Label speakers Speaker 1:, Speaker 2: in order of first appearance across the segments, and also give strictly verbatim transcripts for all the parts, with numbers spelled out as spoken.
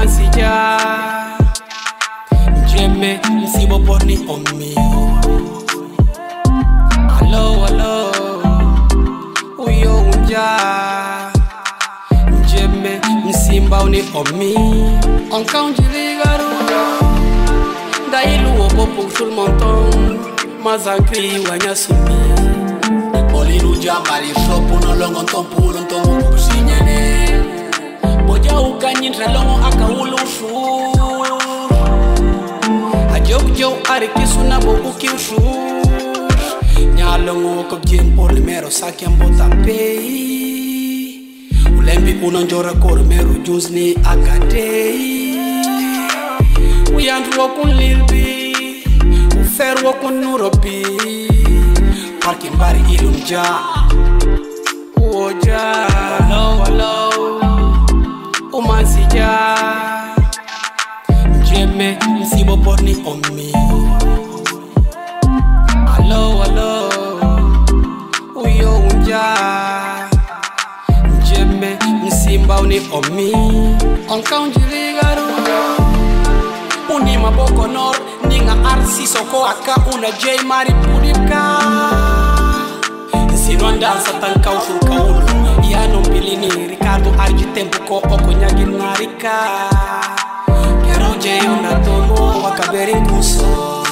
Speaker 1: umansija Njeme msibo porni omi Alo alo Uyo unja Njeme msimba uni omi Onka unjili garuda Dailu obopo sul monton Mazakri wanya sumi Oliru jambari shopu no longo ntompu ntompu kusinyane Boja ukanyintra longo akaulu shur Ajok jo arikisu na bobu kiushur Nyalongo kopjem por limero sakyambo tapei Ulembi unanjora kor meru juzni akadei Uyandru wakun lilbi Ufer wakun nurobi Parking bari ilumja Uoja Hello, hello Umansija Njeme msibo porni omi Hello, hello Uyo unja Njeme msimba uni omi Onka unjili garuda Uni maboko nor Ninga arsi soko aka una jay mari pudipka Sino dansa tanka ushur kaulu Yano mbilini Ricardo arji tempo ko oko nyagi narika Kero jay unatomo wakaberi kuso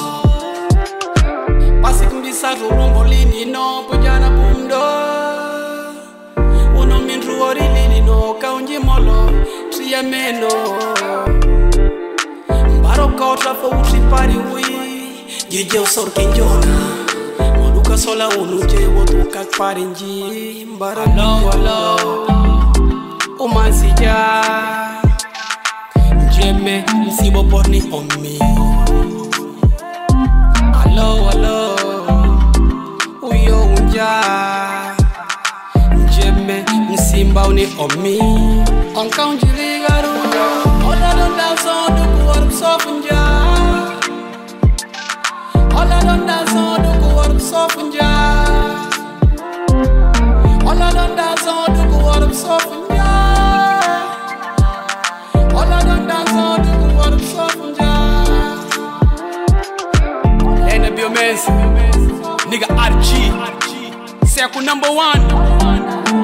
Speaker 1: Pasik mbisa rurumbo lini no Pujana bumdo Uno minru ori lini no Kaunji molo Triya meno Kota fo utripari ui Jeje usor kinjona Moduka sola unuje wotuka parinji Mbara hello, hello Umansija Njeme msibo porni omi Hello, hello Uyo unja Njeme msimba uni omi Onka unjili garuda Ola don dance on the work sofunja Ola don dance on the work sofunja Ola don dance on the work sofunja Ola don dance on the work sofunja Lena Biomens Nigga R G Seku number one